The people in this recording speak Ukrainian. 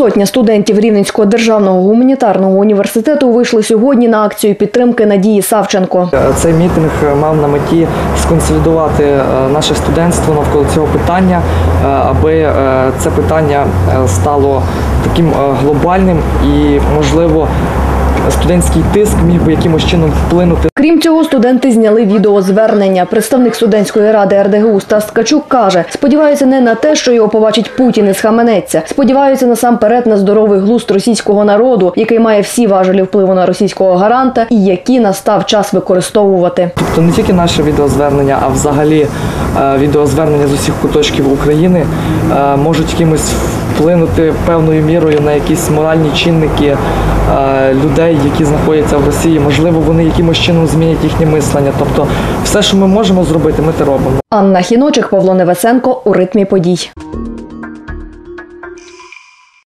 Півсотня студентів Рівненського державного гуманітарного університету вийшли сьогодні на акцію підтримки Надії Савченко. Цей мітинг мав на меті сконсолідувати наше студентство навколо цього питання, аби це питання стало таким глобальним і, можливо, студентський тиск міг би якимось чином вплинути. Крім цього, студенти зняли відеозвернення. Представник студентської ради РДГУ Стас Ткачук каже, сподіваються не на те, що його побачить Путін і схаменеться. Сподіваються насамперед на здоровий глузд російського народу, який має всі важелі впливу на російського гаранта і які настав час використовувати. Тобто не тільки наше відеозвернення, а взагалі відеозвернення з усіх куточків України можуть якимось вплинути певною мірою на якісь моральні чинники людей, які знаходяться в Росії. Можливо, вони якимось чином змінять їхнє мислення. Тобто все, що ми можемо зробити, ми це робимо. Анна Хіночик, Павло Невесенко у ритмі подій.